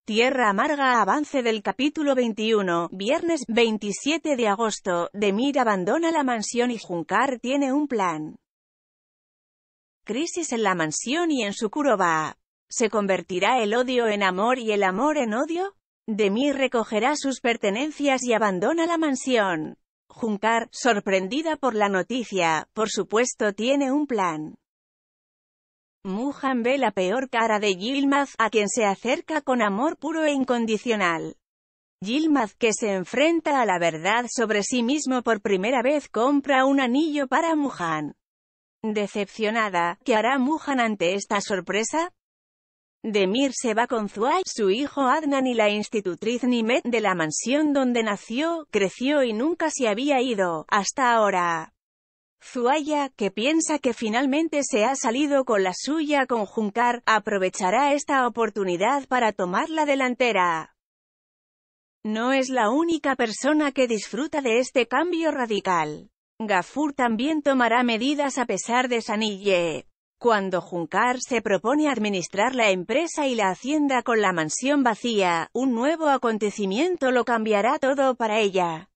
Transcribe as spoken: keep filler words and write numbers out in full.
Tierra Amarga. Avance del capítulo veintiuno, viernes veintisiete de agosto. Demir abandona la mansión y Junkar tiene un plan. Crisis en la mansión y en Sukuroba. ¿Se convertirá el odio en amor y el amor en odio? Demir recogerá sus pertenencias y abandona la mansión. Junkar, sorprendida por la noticia, por supuesto tiene un plan. Muhan ve la peor cara de Yilmaz, a quien se acerca con amor puro e incondicional. Yilmaz, que se enfrenta a la verdad sobre sí mismo por primera vez, compra un anillo para Muhan. Decepcionada, ¿qué hará Muhan ante esta sorpresa? Demir se va con Zuay, su hijo Adnan y la institutriz Nimet de la mansión donde nació, creció y nunca se había ido, hasta ahora. Zuaya, que piensa que finalmente se ha salido con la suya con Junkar, aprovechará esta oportunidad para tomar la delantera. No es la única persona que disfruta de este cambio radical. Gafur también tomará medidas a pesar de Sanille. Cuando Junkar se propone administrar la empresa y la hacienda con la mansión vacía, un nuevo acontecimiento lo cambiará todo para ella.